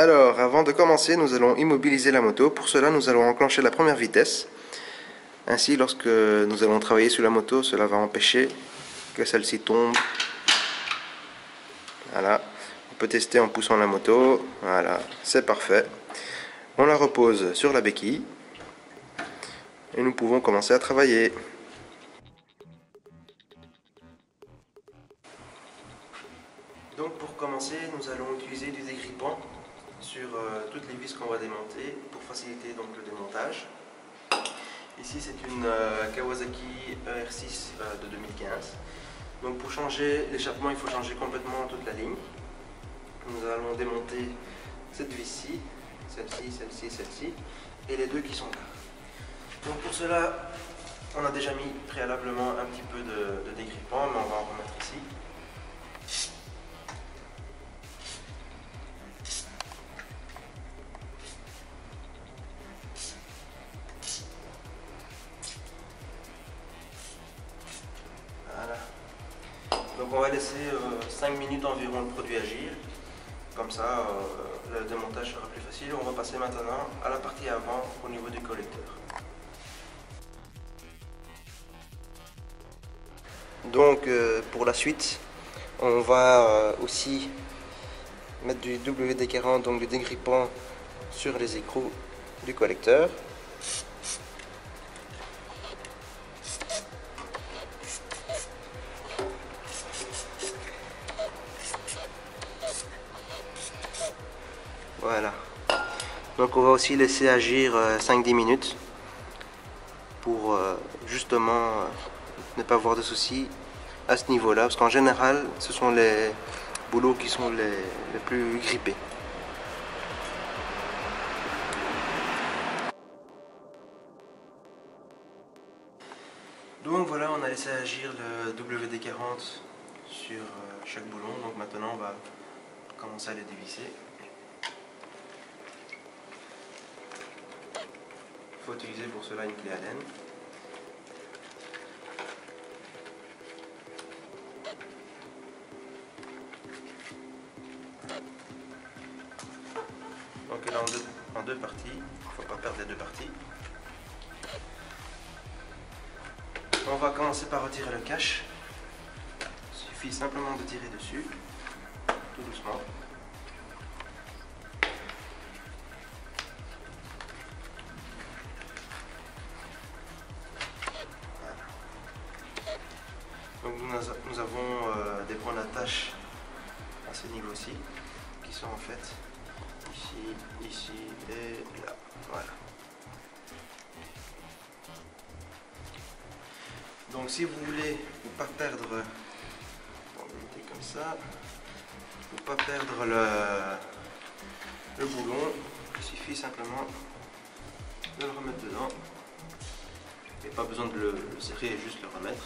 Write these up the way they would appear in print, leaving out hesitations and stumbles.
Alors, avant de commencer, nous allons immobiliser la moto. Pour cela, nous allons enclencher la première vitesse. Ainsi, lorsque nous allons travailler sur la moto, cela va empêcher que celle-ci tombe. Voilà. On peut tester en poussant la moto. Voilà, c'est parfait. On la repose sur la béquille. Et nous pouvons commencer à travailler. Donc pour commencer, nous allons utiliser du dégrippant sur toutes les vis qu'on va démonter pour faciliter donc le démontage. Ici c'est une Kawasaki ER6 de 2015. Donc pour changer l'échappement, il faut changer complètement toute la ligne. Nous allons démonter cette vis-ci, celle-ci, celle-ci, celle-ci et les deux qui sont là. Donc pour cela, on a déjà mis préalablement un petit peu de dégrippant, mais on va en remettre ici. Voilà. Donc on va laisser 5 minutes environ le produit agir. Comme ça, le démontage sera plus facile. On va passer maintenant à la partie avant au niveau du collecteur. Donc pour la suite, on va aussi mettre du WD-40, donc du dégrippant sur les écrous du collecteur. Voilà. Donc on va aussi laisser agir 5-10 minutes pour justement ne pas avoir de soucis à ce niveau-là, parce qu'en général, ce sont les boulots qui sont les plus grippés. Donc voilà, on a laissé agir le WD-40 sur chaque boulon, donc maintenant on va commencer à les dévisser. Il faut utiliser pour cela une clé Allen. Donc elle est en deux parties, il ne faut pas perdre les deux parties. On va commencer par retirer le cache. Il suffit simplement de tirer dessus, tout doucement. Donc nous avons des points d'attache à ce niveau-ci, qui sont en fait ici, ici et là. Voilà. Donc si vous voulez ne pas perdre, on va mettre comme ça, ne pas perdre le boulon, il suffit simplement de le remettre dedans. Il n'y a pas besoin de le serrer, juste le remettre.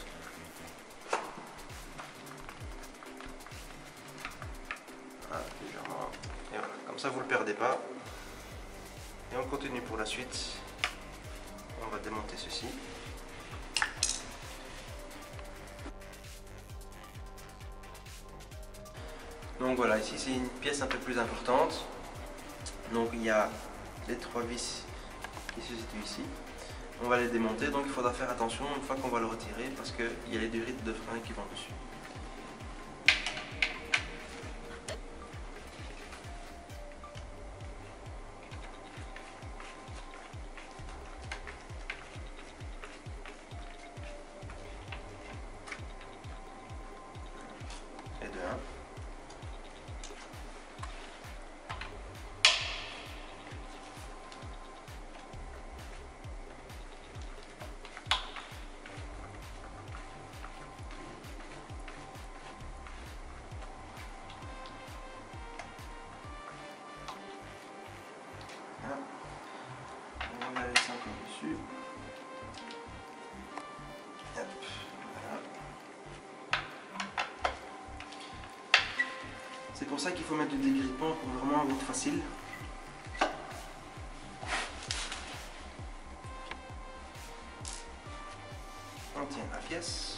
Légèrement, et voilà, comme ça vous ne le perdez pas. Et on continue pour la suite. On va démonter ceci. Donc voilà, ici c'est une pièce un peu plus importante. Donc il y a les trois vis qui se situent ici. On va les démonter, donc il faudra faire attention une fois qu'on va le retirer parce qu'il y a les durites de frein qui vont dessus. Et de 1. On va la laisser encore dessus. Hop, voilà. C'est pour ça qu'il faut mettre du dégrippant pour vraiment avoir facile. On tient la pièce.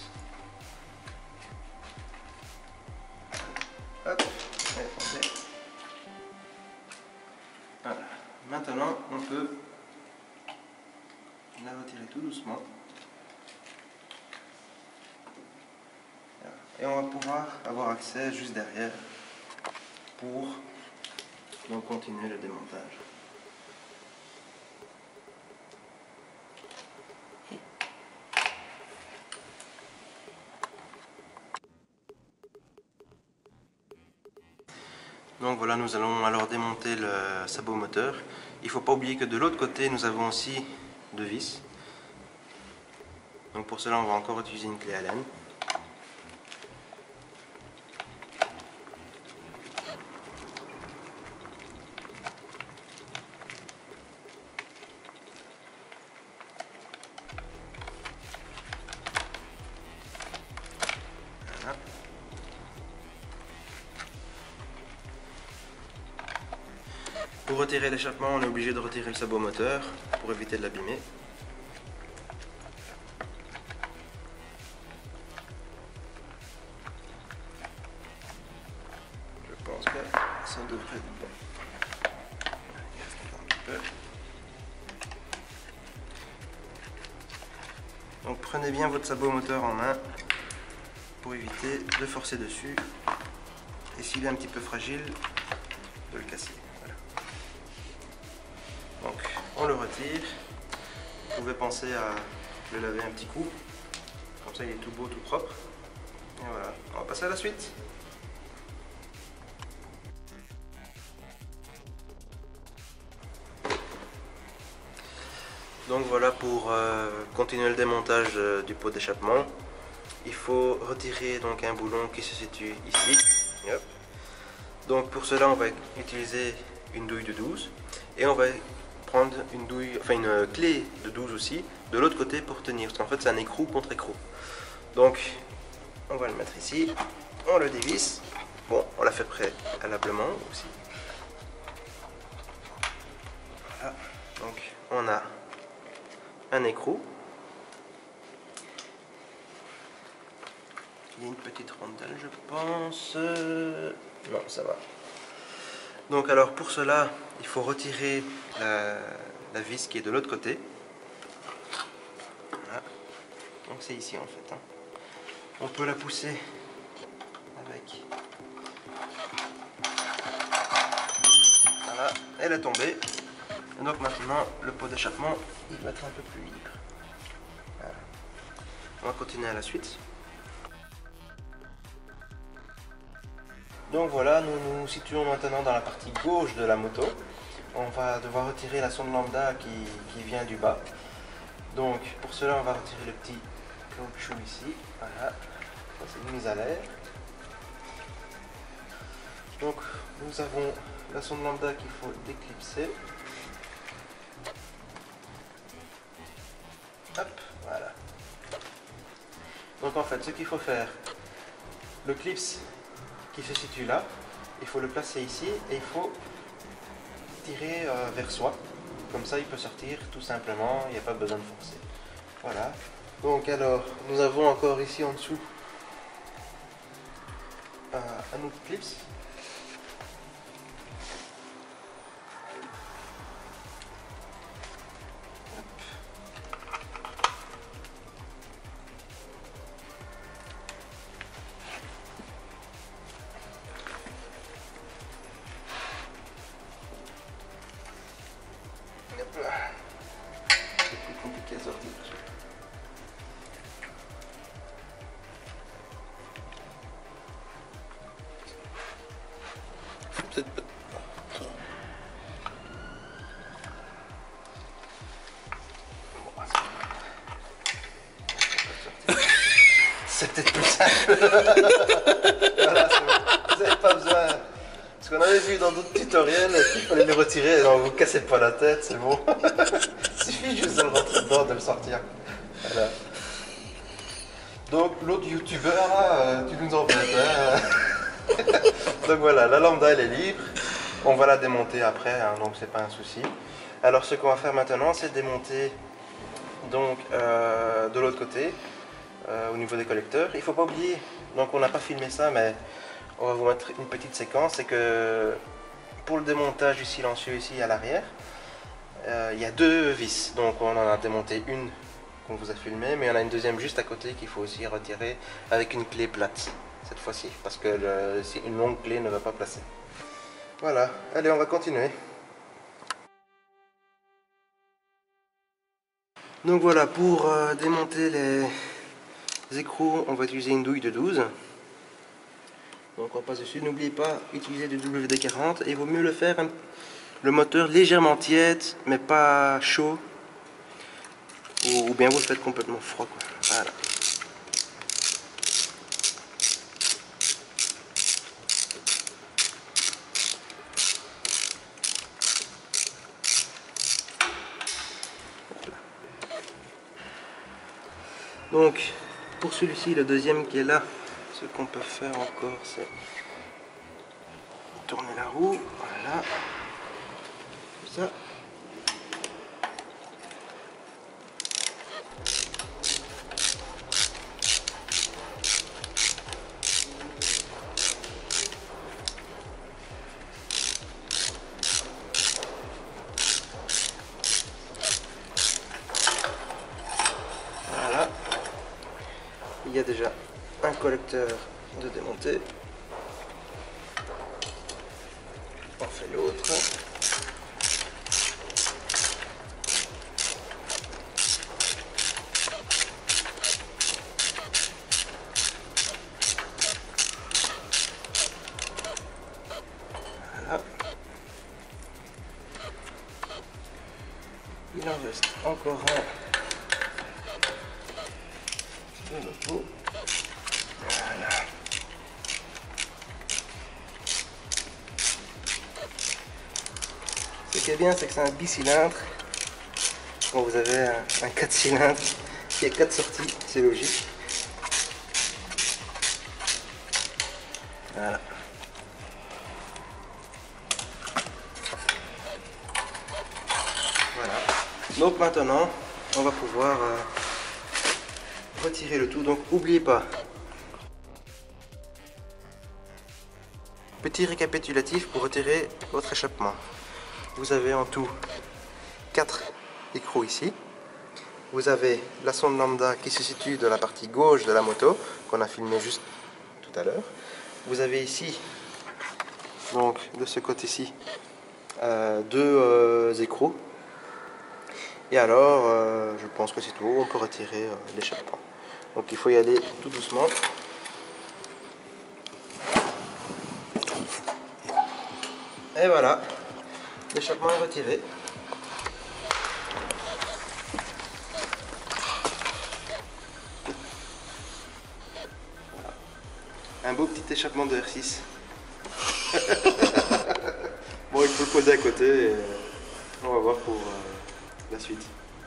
Hop, allez, foncez. tout doucement. Et on va pouvoir avoir accès juste derrière pour donc continuer le démontage. Donc voilà, nous allons alors démonter le sabot moteur. Il ne faut pas oublier que de l'autre côté, nous avons aussi deux vis. Donc pour cela, on va encore utiliser une clé Allen. Voilà. Pour retirer l'échappement, on est obligé de retirer le sabot moteur pour éviter de l'abîmer. Je pense que ça devrait être bon. Un petit peu. Donc prenez bien votre sabot moteur en main pour éviter de forcer dessus. Et s'il est un petit peu fragile, de le casser. Voilà. Donc on le retire. Vous pouvez penser à le laver un petit coup. Comme ça il est tout beau, tout propre. Et voilà, on va passer à la suite. Donc voilà, pour continuer le démontage du pot d'échappement, il faut retirer donc un boulon qui se situe ici. Hop. Donc pour cela, on va utiliser une douille de 12 et on va prendre une clé de 12 aussi de l'autre côté pour tenir. Parce qu'en fait, c'est un écrou contre écrou. Donc on va le mettre ici, on le dévisse. Bon, on l'a fait préalablement aussi. Voilà. Donc on a un écrou. Il y a une petite rondelle, je pense. Non, ça va. Donc alors pour cela, il faut retirer la vis qui est de l'autre côté. Voilà. Donc c'est ici en fait. Hein. On peut la pousser avec. Voilà, elle est tombée. Et donc maintenant, le pot d'échappement, il va être un peu plus libre. Voilà. On va continuer à la suite. Donc voilà, nous nous situons maintenant dans la partie gauche de la moto. On va devoir retirer la sonde lambda qui vient du bas. Donc pour cela, on va retirer le petit caoutchouc ici. Voilà, c'est une mise à l'air. Donc nous avons la sonde lambda qu'il faut déclipser. Hop, voilà. Donc en fait, ce qu'il faut faire, le clips qui se situe là, il faut le placer ici et il faut tirer vers soi. Comme ça, il peut sortir tout simplement, il n'y a pas besoin de forcer. Voilà. Donc alors, nous avons encore ici en dessous un autre clips. C'est plus compliqué à sortir. Peut-être pas. C'est peut-être plus simple. Voilà, c'est bon. Vous n'avez pas besoin. Ce qu'on avait vu dans d'autres tutoriels, il fallait le retirer, alors vous cassez pas la tête, c'est bon. Il suffit juste de le rentrer dedans, de le sortir. Voilà. Donc l'autre youtubeur là, tu nous embêtes. Hein. Donc voilà, la lambda elle est libre. On va la démonter après, hein, donc c'est pas un souci. Alors ce qu'on va faire maintenant, c'est démonter donc de l'autre côté, au niveau des collecteurs. Il faut pas oublier, donc on n'a pas filmé ça, mais on va vous mettre une petite séquence, c'est que pour le démontage du silencieux ici à l'arrière, il y a deux vis, donc on en a démonté une qu'on vous a filmé, mais il y en a une deuxième juste à côté qu'il faut aussi retirer avec une clé plate cette fois-ci, parce que une longue clé ne va pas placer. Voilà, allez, on va continuer. Donc voilà, pour démonter les écrous, on va utiliser une douille de 12. Donc on passe dessus. N'oubliez pas d'utiliser du WD-40 et il vaut mieux le faire le moteur légèrement tiède, mais pas chaud. Ou bien vous le faites complètement froid, quoi. Voilà. Donc pour celui-ci, le deuxième qui est là, ce qu'on peut faire encore, c'est tourner la roue, voilà, comme ça. Voilà, il y a déjà un collecteur de démonter. On fait l'autre. Voilà. Il en reste encore un de nouveau. Voilà. Ce qui est bien, c'est que c'est un bicylindre. Quand vous avez un 4 cylindres qui a 4 sorties, c'est logique. Voilà. Voilà. Donc maintenant, on va pouvoir retirer le tout. Donc n'oubliez pas. Petit récapitulatif pour retirer votre échappement. Vous avez en tout 4 écrous ici. Vous avez la sonde lambda qui se situe de la partie gauche de la moto, qu'on a filmé juste tout à l'heure. Vous avez ici, donc de ce côté-ci, 2 écrous. Et alors, je pense que c'est tout, on peut retirer l'échappement. Donc il faut y aller tout doucement. Et voilà, l'échappement est retiré. Un beau petit échappement de R6. Bon, il faut le poser à côté et on va voir pour la suite.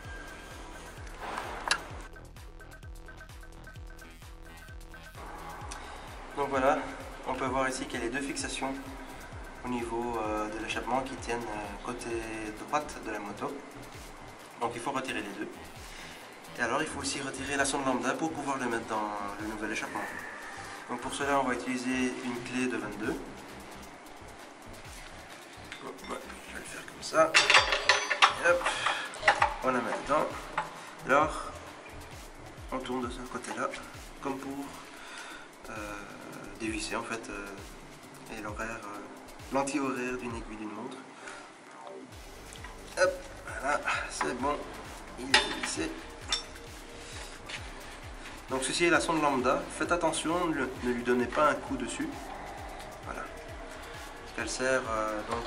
Donc voilà, on peut voir ici qu'il y a les 2 fixations au niveau de l'échappement qui tiennent côté droite de la moto. Donc il faut retirer les 2. Et alors il faut aussi retirer la sonde lambda pour pouvoir le mettre dans le nouvel échappement. Donc pour cela on va utiliser une clé de 22. Hop, ouais, je vais le faire comme ça. Et hop, on la met dedans. Alors on tourne de ce côté là comme pour dévisser en fait et l'horaire, l'anti-horaire d'une aiguille d'une montre. Hop, voilà, c'est bon, il est dévissé. Donc ceci est la sonde lambda, faites attention, ne lui donnez pas un coup dessus. Voilà. Parce qu'elle sert donc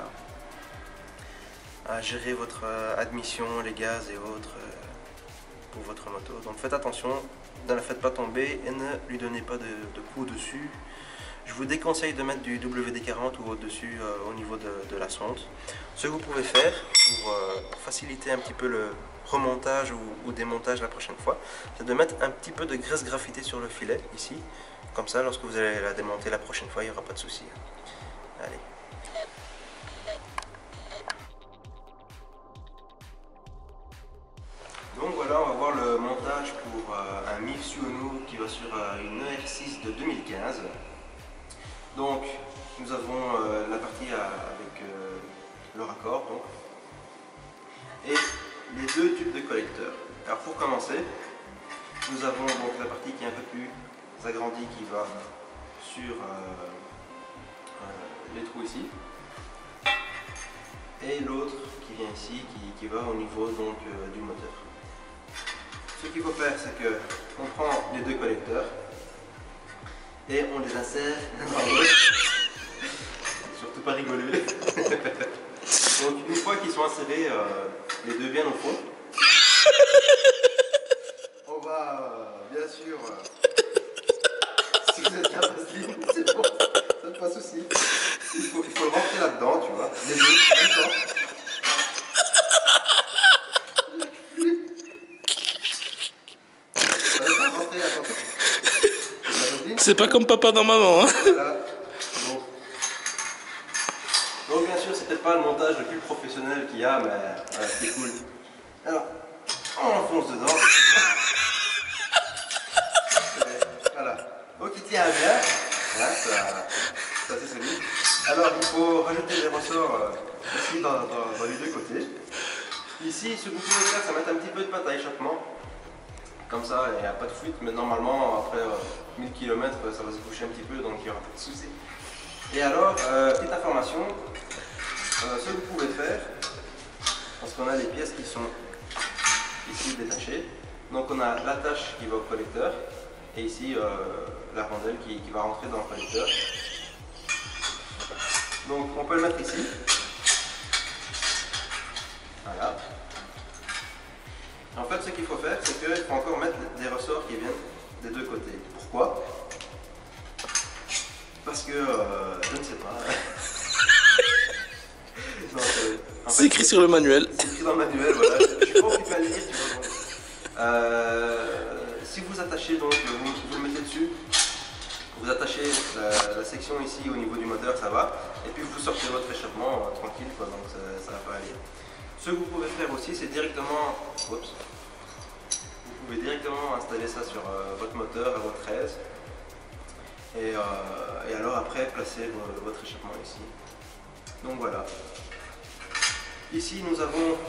à gérer votre admission, les gaz et autres pour votre moto. Donc faites attention, ne la faites pas tomber et ne lui donnez pas de coup dessus. Je vous déconseille de mettre du WD-40 ou au-dessus au niveau de la sonde. Ce que vous pouvez faire pour faciliter un petit peu le remontage ou démontage la prochaine fois, c'est de mettre un petit peu de graisse graphitée sur le filet, ici. Comme ça, lorsque vous allez la démonter la prochaine fois, il n'y aura pas de souci. Allez. Donc voilà, on va voir le montage pour un MIF Suono qui va sur une ER6 de 2015. Donc, nous avons la partie avec le raccord donc, et les deux tubes de collecteur. Alors pour commencer, nous avons donc la partie qui est un peu plus agrandie qui va sur les trous ici. Et l'autre qui vient ici, qui va au niveau donc, du moteur. Ce qu'il faut faire, c'est que on prend les deux collecteurs et on les insère dans l'autre. Surtout pas rigoler. Donc une fois qu'ils sont insérés, les deux bien au fond, on va bien sûr, si vous êtes capable, c'est bon, ça pas de souci. Il faut le rentrer là-dedans, tu vois, les deux, en même temps. C'est pas comme papa dans maman, hein. Voilà. Bon. Donc bien sûr, c'est peut-être pas le montage le plus professionnel qu'il y a, mais voilà, c'est cool. Alors, on enfonce dedans. Voilà. Donc il tient bien. Voilà, ça c'est solide. Alors il faut rajouter des ressorts ici dans les deux côtés. Ici, ce que vous pouvez faire, c'est mettre un petit peu de pâte à échappement. Comme ça, il n'y a pas de fuite, mais normalement, après 1000 km, ça va se boucher un petit peu, donc il n'y aura pas de souci. Et alors, petite information, ce que vous pouvez faire, parce qu'on a les pièces qui sont ici détachées. Donc on a l'attache qui va au collecteur, et ici la rondelle qui va rentrer dans le collecteur. Donc on peut le mettre ici. Voilà. En fait, ce qu'il faut faire, c'est qu'il faut encore mettre des ressorts qui viennent des deux côtés. Pourquoi? Parce que, je ne sais pas. C'est écrit sur le manuel. C'est écrit dans le manuel, voilà. Je suis pas occupé à le lire, tu vois. Si vous attachez, donc, vous le mettez dessus, vous attachez la section ici au niveau du moteur, ça va. Et puis vous sortez votre échappement tranquille, quoi, donc ça va pas aller. Ce que vous pouvez faire aussi, c'est directement, vous pouvez directement installer ça sur votre moteur à votre aise. Et alors après, placer votre échappement ici. Donc voilà. Ici, nous avons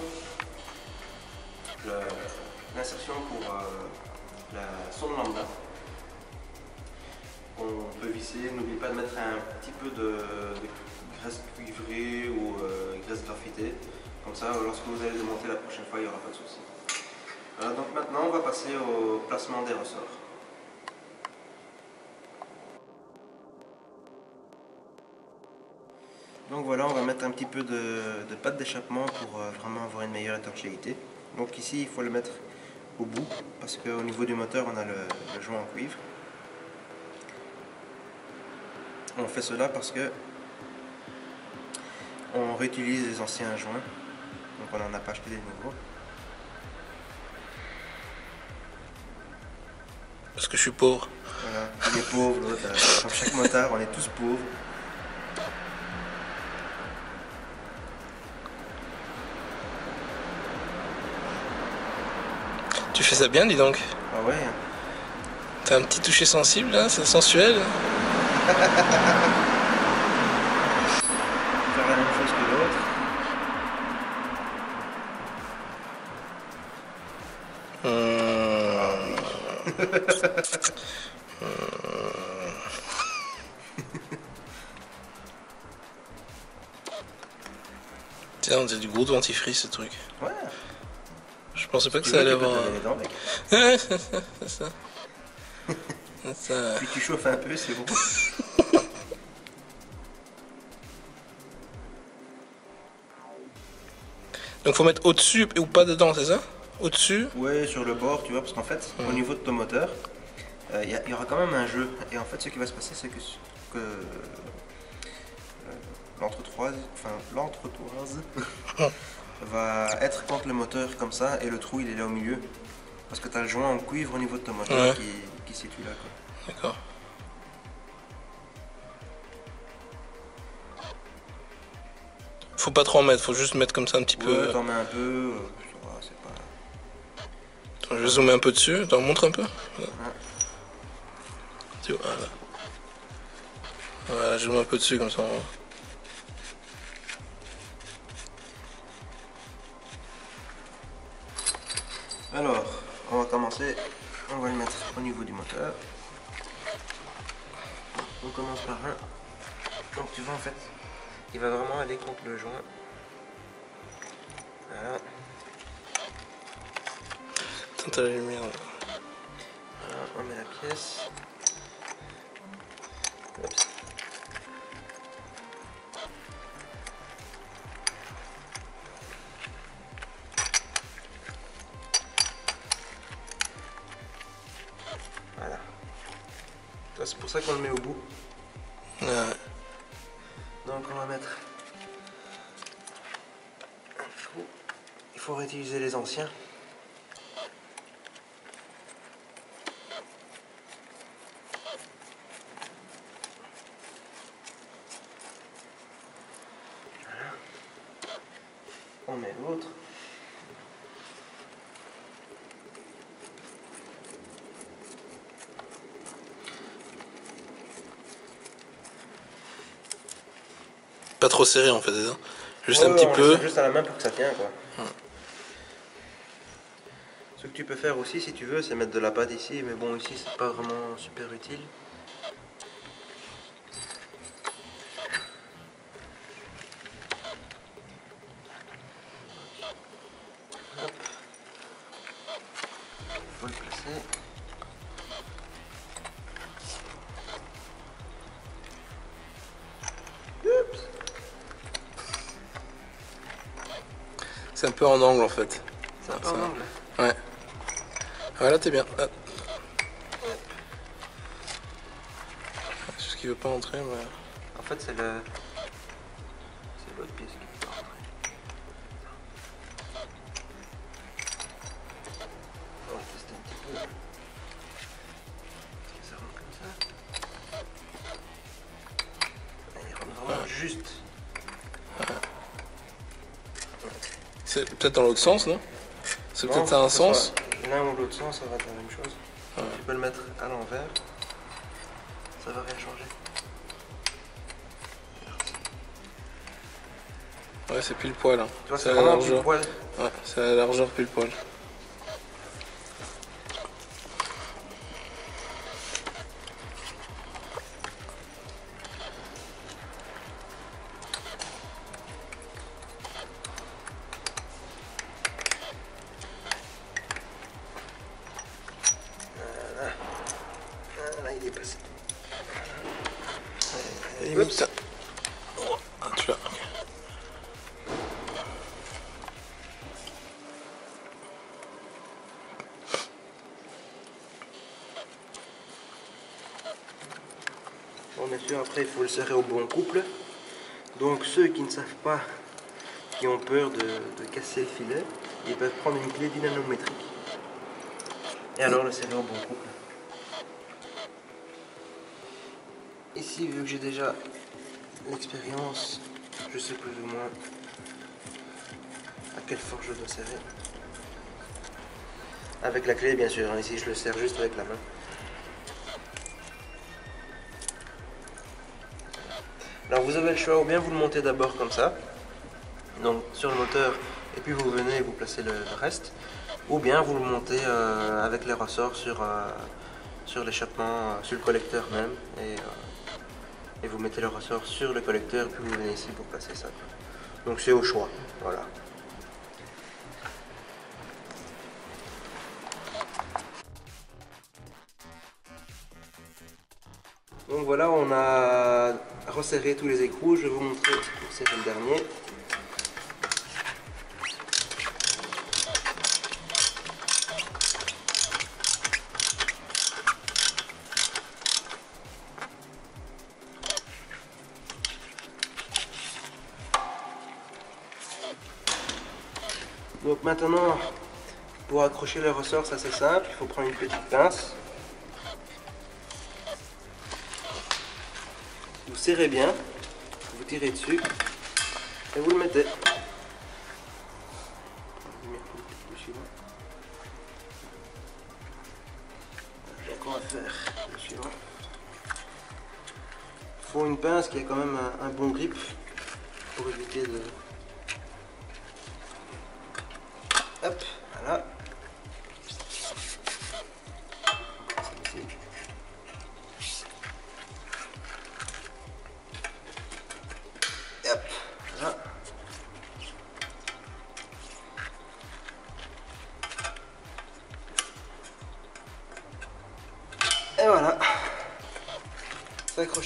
l'insertion pour la sonde lambda. On peut visser. N'oubliez pas de mettre un petit peu de graisse cuivrée ou graisse graphitée. Comme ça, lorsque vous allez démonter la prochaine fois, il n'y aura pas de souci. Voilà, donc maintenant, on va passer au placement des ressorts. Donc voilà, on va mettre un petit peu de pâte d'échappement pour vraiment avoir une meilleure étanchéité. Donc ici, il faut le mettre au bout, parce qu'au niveau du moteur, on a le joint en cuivre. On fait cela parce que on réutilise les anciens joints. Donc on n'en a pas acheté des nouveaux. Parce que je suis pauvre. Voilà, il est pauvre, l'autre. Comme chaque motard, on est tous pauvres. Tu fais ça bien, dis donc. Ah ouais. T'as un petit toucher sensible, là, c'est sensuel. Faire la même chose que l'autre. Tiens, on dirait du gros dentifrice, ce truc. Ouais. Je pensais pas que ça allait avoir... C'est ça. Ça. Puis tu chauffes un peu, c'est bon. Donc faut mettre au-dessus ou pas dedans, c'est ça? Au-dessus? Ouais, sur le bord, tu vois, parce qu'en fait, au niveau de ton moteur, il y aura quand même un jeu. Et en fait, ce qui va se passer, c'est que l'entretoise va être contre le moteur comme ça, et le trou, il est là au milieu. Parce que tu as le joint en cuivre au niveau de ton moteur qui se situe là. D'accord. Faut pas trop en mettre, faut juste mettre comme ça un petit peu. Ouais, t'en mets un peu, c'est pas... Attends, je vais zoomer un peu dessus, t'en montres un peu. Voilà. Voilà. Voilà, je zoome un peu dessus comme ça. Alors, on va commencer, on va le mettre au niveau du moteur. On commence par un. Donc tu vois en fait, il va vraiment aller contre le joint. Voilà. T'as la lumière. Voilà, on met la pièce. Oups. Voilà. C'est pour ça qu'on le met au bout. Ouais. Donc on va mettre un trou. Il faut réutiliser les anciens. Voilà. On met l'autre. Pas trop serré en fait, c'est ça. Juste Ouais, un petit on peu. le serre juste à la main pour que ça tienne quoi. Ouais. Ce que tu peux faire aussi si tu veux, c'est mettre de la pâte ici, mais bon ici c'est pas vraiment super utile. Hop. Faut le placer. Oups. C'est un peu en angle en fait. C'est un peu Ça. en angle. Ouais. Voilà, t'es bien. Ah. C'est ce qui veut pas entrer, mais. En fait c'est l'autre pièce qui peut pas rentrer. On va tester un petit peu. Est-ce que ça rentre comme ça? Il rentre vraiment juste. C'est peut-être dans l'autre sens, non? C'est Non, peut-être ça un que ce sens? soit l'un ou l'autre sens, ça va être la même chose. Ouais. Tu peux le mettre à l'envers. Ça va rien changer. Ouais, c'est pile poil. Hein. Tu vois, C'est c'est à la vraiment pile largeur. poil. Ouais, c'est à la largeur pile poil. Là, il est passé. Limite. Oh, ah, tu l'as. Ok. Bon, bien sûr, après, il faut le serrer au bon couple. Donc, ceux qui ne savent pas, qui ont peur de casser le filet, ils peuvent prendre une clé dynamométrique. Et alors le serrer au bon couple. Ici, vu que j'ai déjà l'expérience, je sais plus ou moins à quelle force je dois serrer. Avec la clé, bien sûr. Ici, je le serre juste avec la main. Alors, vous avez le choix, ou bien vous le montez d'abord comme ça, donc sur le moteur, et puis vous venez et vous placez le reste, ou bien vous le montez avec les ressorts sur l'échappement, sur le collecteur même, et vous mettez le ressort sur le collecteur, puis vous venez ici pour placer ça. Donc c'est au choix, voilà. Donc voilà, on a resserré tous les écrous. Je vais vous montrer pour serrer le dernier. Donc maintenant, pour accrocher le ressort, ça c'est simple. Il faut prendre une petite pince. Vous serrez bien, vous tirez dessus et vous le mettez. Donc on va faire le suivant. Il faut une pince qui a quand même un bon grip pour éviter de... Hop, voilà.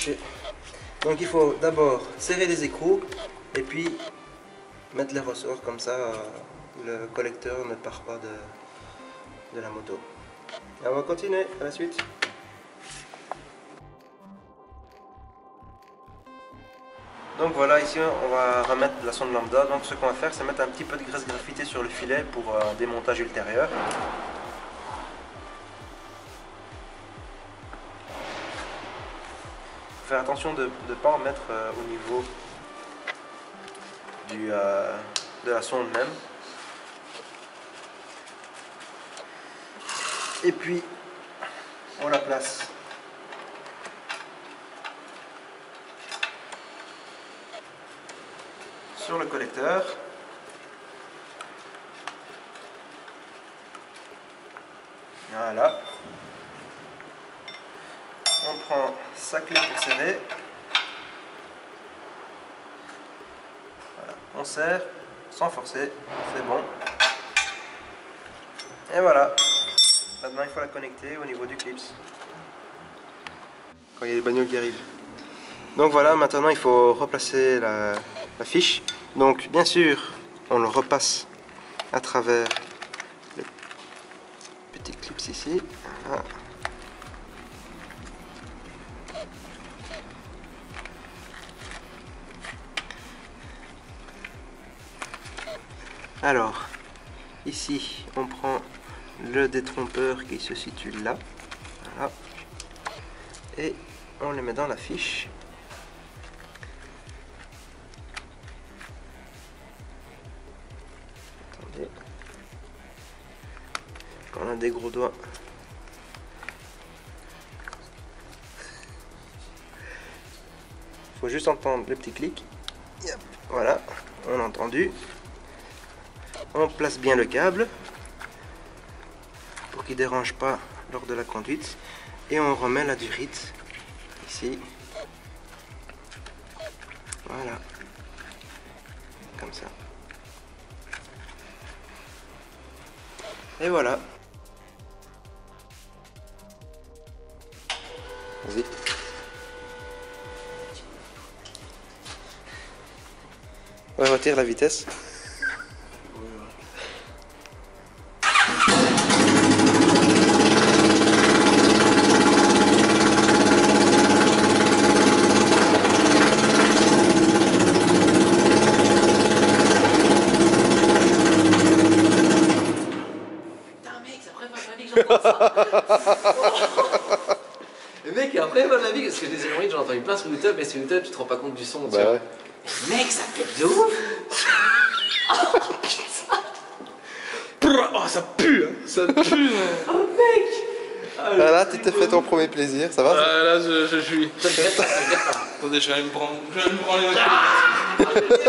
brancher. Donc il faut d'abord serrer les écrous et puis mettre les ressorts, comme ça le collecteur ne part pas de la moto. Et on va continuer à la suite. Donc voilà, ici on va remettre la sonde lambda. Donc ce qu'on va faire, c'est mettre un petit peu de graisse graphitée sur le filet pour un démontage ultérieur. Faire attention de ne pas en mettre au niveau de la sonde même. Et puis on la place sur le collecteur. Voilà. On prend sa clé pour serrer. Voilà. On serre sans forcer, c'est bon. Et voilà. Maintenant il faut la connecter au niveau du clips. Quand il y a des bagnoles qui arrivent. Donc voilà, maintenant il faut replacer la fiche. Donc bien sûr, on le repasse à travers le petit clips ici. Voilà. Alors, ici, on prend le détrompeur qui se situe là. Voilà. Et on le met dans la fiche. Attendez. Quand on a des gros doigts. Il faut juste entendre le petit clic. Yep. Voilà, on a entendu. On place bien le câble pour qu'il ne dérange pas lors de la conduite et on remet la durite ici. Voilà, comme ça. Et voilà. Vas-y. On retire la vitesse. Le mec, après, mon avis, parce que des hémorroïdes, j'en ai entendu plein sur YouTube, mais sur YouTube, tu te rends pas compte du son. Bah ouais. Mec, ça fait de ouf. Oh, ça pue, hein. Ça pue. Oh mec. Voilà, tu t'es fait ton premier plaisir, ça va? Là, je suis. Attendez, je vais aller me prendre. Je vais aller me branler ma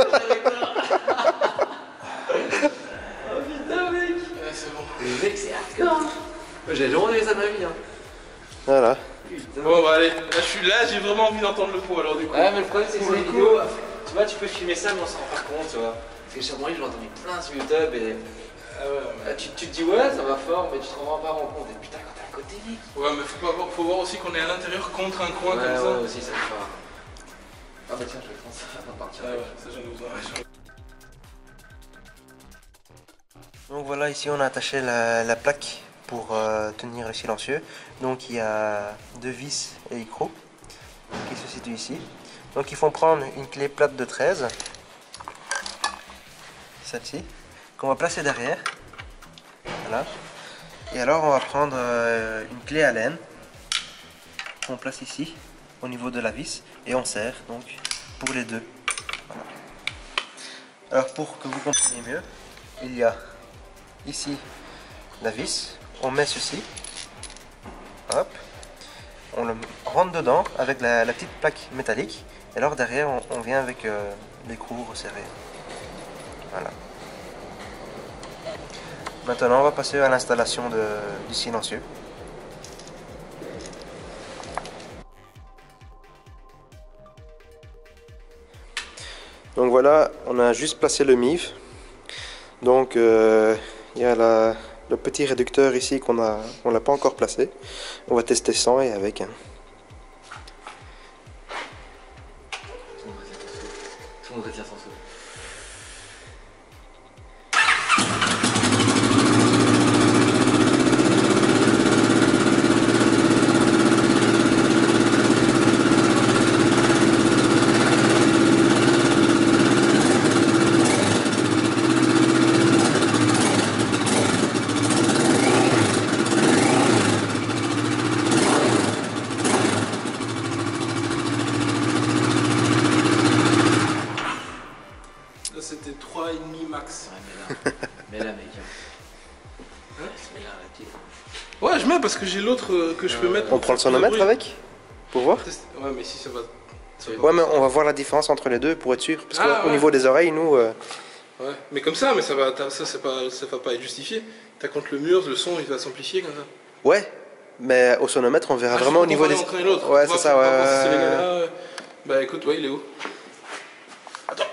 Oh putain, mec. Ouais, c'est bon. Le mec, c'est hardcore. J'ai jamais vu ça de ma vie. Hein. Voilà. Putain. Bon, bah allez, là, je suis là, j'ai vraiment envie d'entendre le pot alors du coup. Ouais, mais le problème, c'est que sur les vidéos, tu vois, tu peux filmer ça, mais on s'en rend pas compte, tu vois. Parce que chez moi, j'ai entendu plein sur YouTube et. Ah ouais. Tu te dis, ouais, ça va fort, mais tu te rends pas compte. Et putain, quand t'es à côté, mec. Ouais, mais faut voir aussi qu'on est à l'intérieur contre un coin comme ça. Ouais, aussi, ça me fait. Ah bah tiens, je vais prendre ça avant de partir. Ouais, ça j'en ai besoin. Donc voilà, ici on a attaché la plaque pour tenir le silencieux. Donc il y a deux vis et écrou qui se situent ici. Donc il faut prendre une clé plate de 13, celle-ci, qu'on va placer derrière. Voilà. Et alors on va prendre une clé Allen qu'on place ici au niveau de la vis et on serre donc pour les deux. Voilà. Alors pour que vous compreniez mieux, il y a ici la vis, on met ceci, hop, on le rentre dedans avec la petite plaque métallique et alors derrière on vient avec l'écrou resserré. Voilà. Maintenant on va passer à l'installation du silencieux. Donc voilà, on a juste placé le MIV. Donc il y a le petit réducteur ici qu'on l'a pas encore placé. On va tester sans et avec. tout le monde retient son souffle. C'était 3,5 max. Ouais, mais là, mec. Hein? Mais là, la petite. Ouais, je mets parce que j'ai l'autre que je peux mettre. On prend le sonomètre avec pour voir. Ouais, mais si ça va. Ouais, mais on va voir la différence entre les deux pour être sûr. Parce qu'au niveau des oreilles, nous. Ouais, mais comme ça, mais ça va pas être justifié. T'as contre le mur, le son il va s'amplifier comme ça. Ouais, mais au sonomètre, on verra vraiment au niveau des. Ouais, c'est ça, ouais. Bah écoute, ouais, il est où? Attends.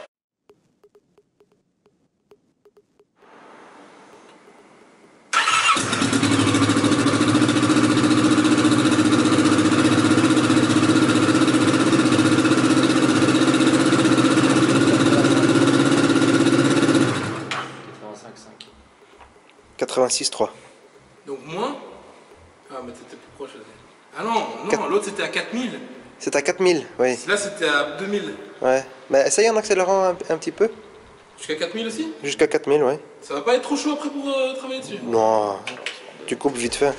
« 86,3. Donc moins. Ah, mais t'étais plus proche. Ah non, l'autre c'était à 4000. C'est à 4000, oui. Là c'était à 2000. Ouais. Mais essaye en accélérant un petit peu. Jusqu'à 4000 aussi? Jusqu'à 4000, ouais. Ça va pas être trop chaud après pour travailler dessus? Non, tu coupes vite fait.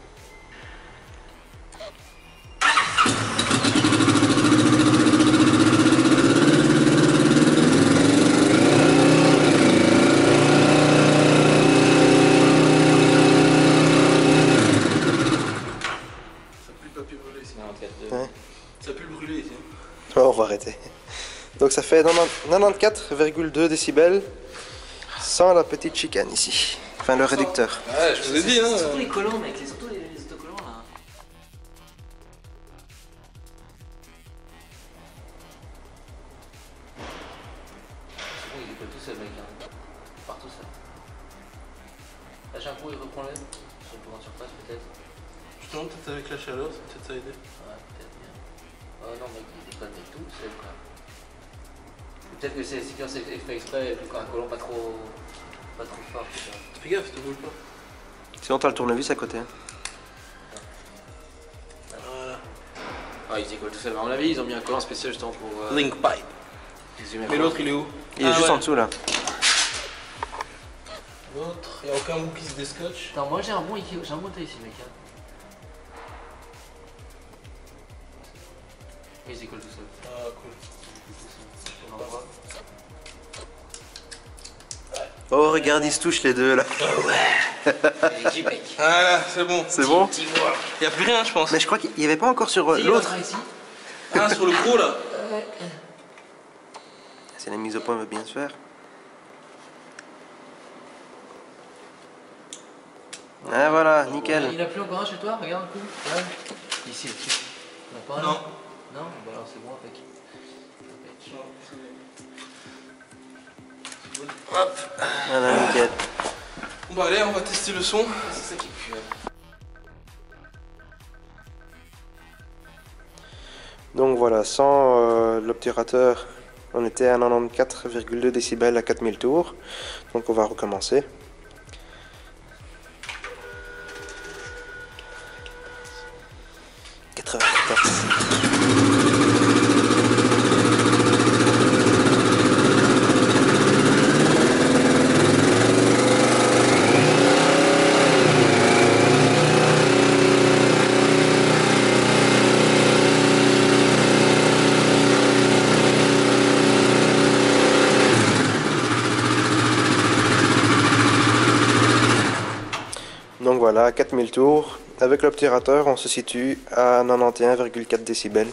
Ouais. Ça pue le brûler ici. Ouais, on va arrêter. Donc ça fait 94,2 décibels sans la petite chicane ici. Enfin le réducteur. Ouais, je vous ai dit, hein. C'est surtout les collants, mec, c'est surtout les autocollants là. C'est bon, il décolle tout seul, mec, hein. Il part tout seul. Lâche un coup et reprends-le. Sur le plan de surface, peut-être. Justement, peut-être avec la chaleur, peut-être ça a aidé. Ouais, peut-être bien. Oh non, mec, il déconne mais tout seul, quoi. Peut-être que c'est quand c'est fait exprès, et puis quand un collant pas trop fort, tu vois. Fais gaffe, tu bouges pas. Sinon t'as le tournevis à côté. Hein. Voilà. Ah, ils décollent tout seul. À mon avis, ils ont mis un collant spécial justement pour. Link pipe. Mais l'autre, il est où? Il est juste en dessous là. L'autre, il n'y a aucun bout qui se déscotche. Attends, moi j'ai un bon taille ici, mec. Hein. Ils décollent tout seul. Ah, cool. On en voit. Oh regarde, ils se touchent les deux là. Voilà, c'est bon. C'est bon? Il n'y a plus rien, je pense. Mais je crois qu'il n'y avait pas encore sur l'autre. Ah, sur le gros là. Si la mise au point veut bien se faire. Ah voilà, nickel. Il n'y en a plus encore un chez toi? Regarde un coup. Ouais. Ici, ici. Il n'y en a pas un? Non. Non? Bah alors c'est bon, impec. Hop. Voilà, nickel. Bon bah allez, on va tester le son. C'est ça qui pue. Donc voilà, sans l'obturateur, on était à 94,2 décibels à 4000 tours. Donc on va recommencer. Donc voilà, 4000 tours. Avec l'obturateur, on se situe à 91,4 décibels.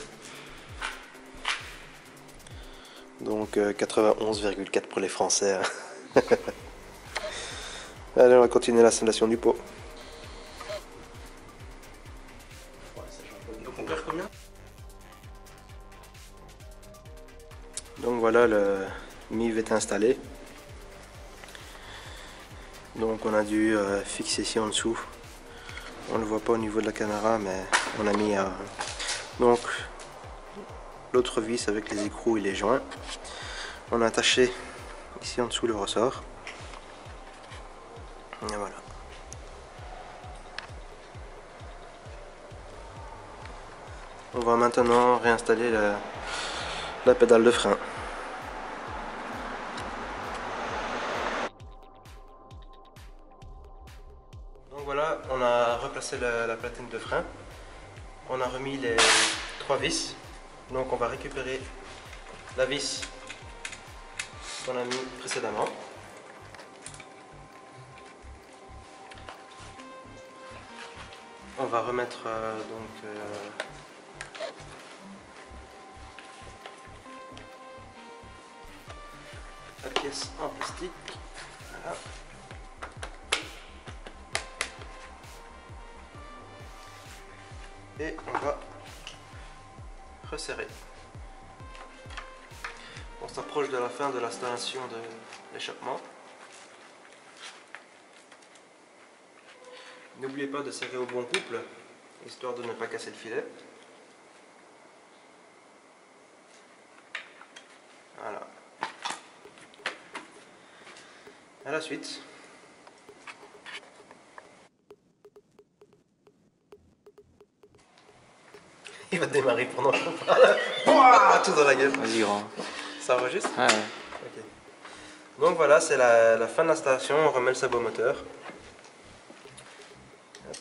Donc 91,4 pour les Français. Hein. Allez, on va continuer l'installation du pot. Donc on perd combien? Donc voilà, le MIV est installé. Donc on a dû fixer ici en dessous. On ne le voit pas au niveau de la caméra, mais on a mis donc l'autre vis avec les écrous et les joints. On a attaché ici en dessous le ressort. Et voilà. On va maintenant réinstaller la pédale de frein. Donc voilà, on a replacé la platine de frein. On a remis les 3 vis. Donc on va récupérer la vis qu'on a mis précédemment. On va remettre la pièce en plastique. Voilà. Et on va resserrer. On s'approche de la fin de l'installation de l'échappement. N'oubliez pas de serrer au bon couple, histoire de ne pas casser le filet. Voilà. À la suite. Il va démarrer pendant qu'on parle. Pouah, tout dans la gueule. Vas-y, grand. Ça enregistre? Ouais, ouais. Ok. Donc voilà, c'est la fin de l'installation. On remet le sabot moteur. Hop.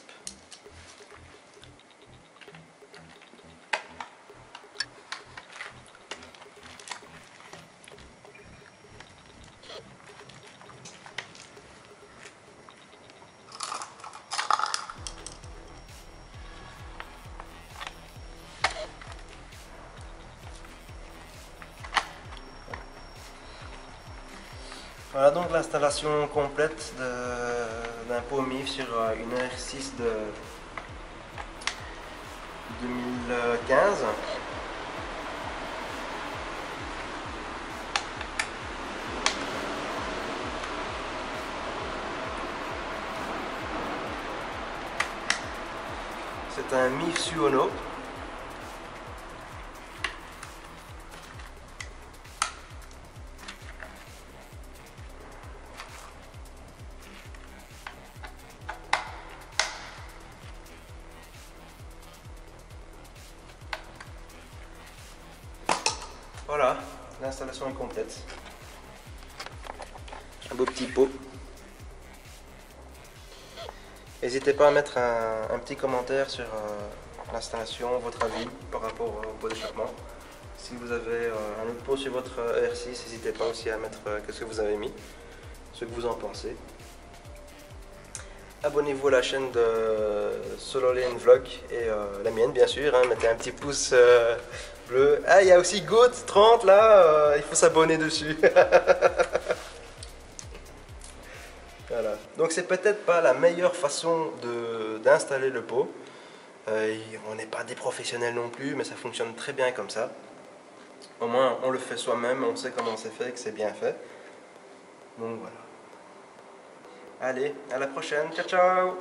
Voilà donc l'installation complète d'un pot MIF sur une R6 de 2015. C'est un MIF Suono. Voilà, l'installation est complète. Un beau petit pot. N'hésitez pas à mettre un petit commentaire sur l'installation, votre avis par rapport au pot d'échappement. Si vous avez un autre pot sur votre R6, n'hésitez pas aussi à mettre qu'est-ce que vous avez mis, ce que vous en pensez. Abonnez-vous à la chaîne de Solo Lane Vlog et la mienne bien sûr, hein, mettez un petit pouce bleu. Ah, il y a aussi Goat30 là, il faut s'abonner dessus. Voilà. Donc c'est peut-être pas la meilleure façon d'installer le pot. On n'est pas des professionnels non plus, mais ça fonctionne très bien comme ça. Au moins on le fait soi-même, on sait comment c'est fait, que c'est bien fait. Donc voilà. Allez, à la prochaine, ciao ciao!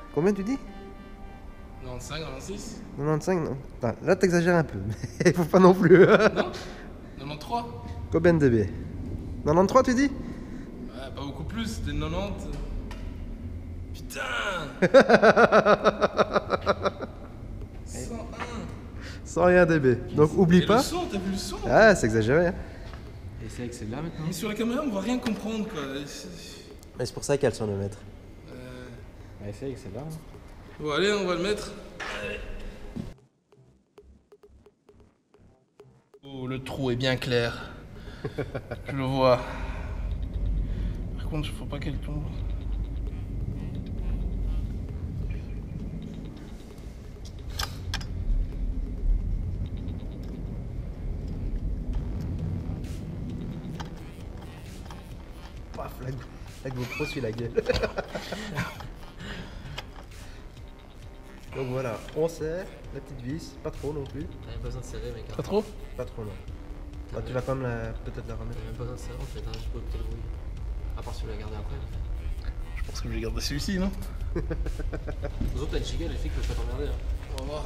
Combien tu dis? 95, 96? 95, non. Attends, là, t'exagères un peu, mais il faut pas non plus. Non? 93? Combien de dB? 93, tu dis? Ouais, pas beaucoup plus, c'était 90. Putain! 101. 101 dB. Donc, oublie Et pas. le son, t'as vu le son? Ah, c'est exagéré. Hein. Et c'est là maintenant. Mais sur la caméra, on va rien comprendre quoi. Mais c'est pour ça qu'il y a le sonomètre. C'est avec celle-là. Bon, allez, on va le mettre. Oh, le trou est bien clair. Je le vois. Par contre, il faut pas qu'elle tombe. Paf, la GoPro suit la gueule. Donc voilà, on serre la petite vis, pas trop non plus. T'as même pas besoin de serrer, mec. Pas trop? Pas trop non. Ah, tu vas quand même peut-être la remettre. T'as même pas besoin de serrer en fait, hein. Je peux écouter le bruit. À part si tu veux la garder après. Je pense que je vais garder celui-ci, non? Aux autres, t'as une giga, les filles que je vais t'emmerder. Hein. On va voir.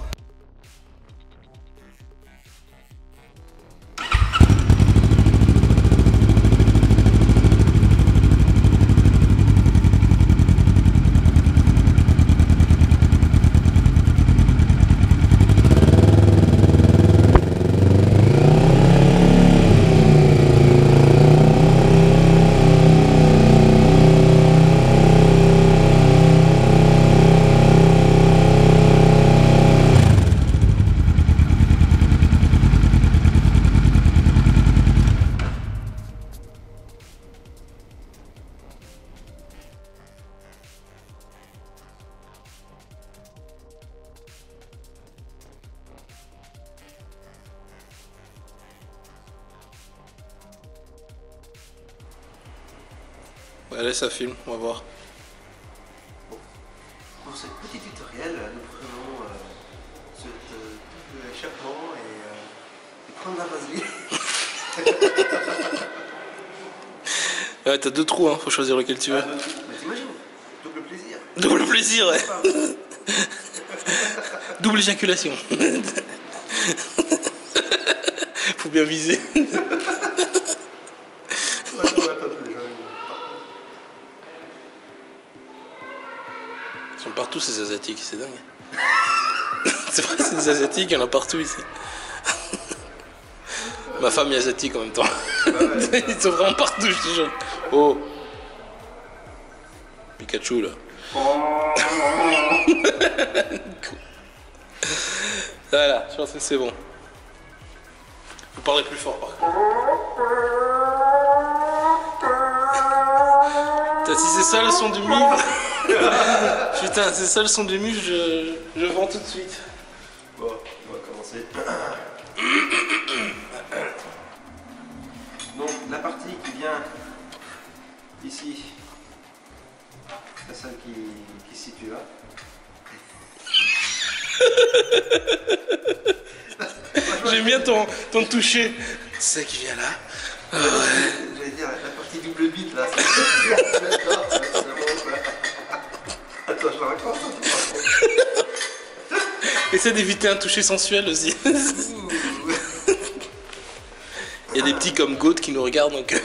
Allez, ça filme, on va voir. Pour ce petit tutoriel, nous prenons ce double échappement et prendre la vaseline. Ouais, t'as deux trous, hein, faut choisir lequel tu veux. Mais t'imagines, double plaisir. Double plaisir, ouais. Double éjaculation. Faut bien viser. Ils sont partout ces asiatiques, c'est dingue. C'est vrai, c'est des asiatiques, il y en a partout ici. Ma femme est asiatique en même temps. Ils sont vraiment partout, je te jure. Oh. Pikachu là. Voilà, je pense que c'est bon. Vous parlez plus fort par contre. Putain, si c'est ça le son du mif. Putain, c'est ça le son du mif, je vends tout de suite. Bon, on va commencer. Donc la partie qui vient ici, c'est celle qui se situe là. J'aime bien ton toucher. C'est ça qui vient là. Ah ouais. J'allais dire la partie double bit là. Attends, je la raconte. Essaie d'éviter un toucher sensuel aussi. Il y a des petits comme Goat qui nous regardent donc.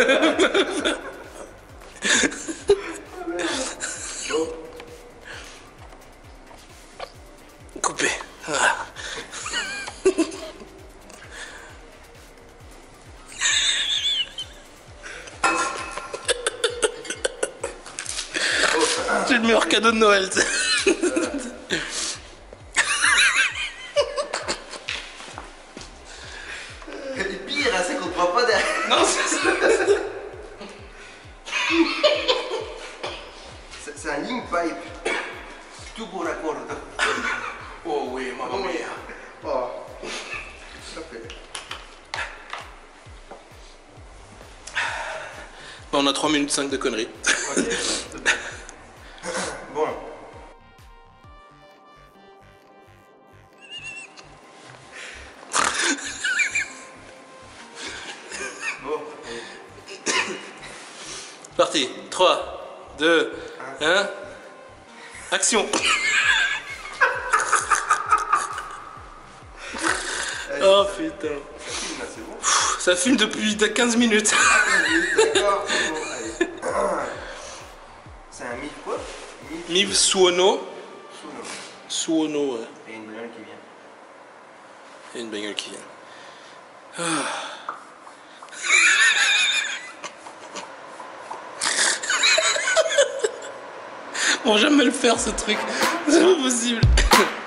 Coupé. Voilà. C'est le meilleur cadeau de Noël. Le pire, c'est qu'on ne voit pas derrière. Non, c'est ça. C'est un link pipe. Tout pour la corde. Oh oui, mamma mia. Oh. Ça fait. On a 3 minutes 5 de conneries. Ok. Bon. Bon. Parti. 3, 2, 1. Action. Allez, Oh putain. ça filme là, c'est bon. Ça filme depuis 15 minutes. D'accord, c'est bon, allez. C'est un MIF quoi? Miv Suono. Suono. Suono, ouais. Et une bagnole qui vient. Il y a une bagnole qui vient. On va jamais le faire ce truc. C'est pas possible.